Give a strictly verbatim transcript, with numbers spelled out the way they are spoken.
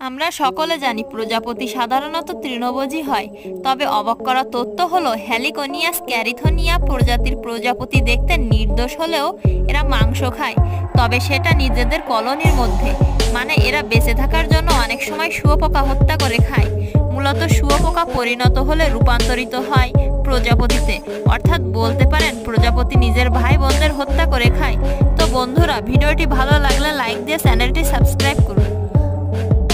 আমরা সকলে জানি প্রজাপতি সাধারণত তৃণভোজী হয়, তবে অবাক করা তথ্য হলো হেলিকোনিয়াস ক্যারিথোনিয়া প্রজাতির প্রজাপতি দেখতে নির্দোষ হলেও এরা মাংস খায়, তবে সেটা নিজেদের কলোনির মধ্যে। মানে এরা বেঁচে থাকার জন্য অনেক সময় শুঁয়োপোকা হত্যা করে খায়। মূলত শুঁয়োপোকা পরিণত হলে রূপান্তরিত হয় প্রজাপতিতে, অর্থাৎ বলতে পারেন প্রজাপতি নিজের ভাই বোনদের হত্যা করে খায়। তো বন্ধুরা, ভিডিওটি ভালো লাগলে লাইক দিয়ে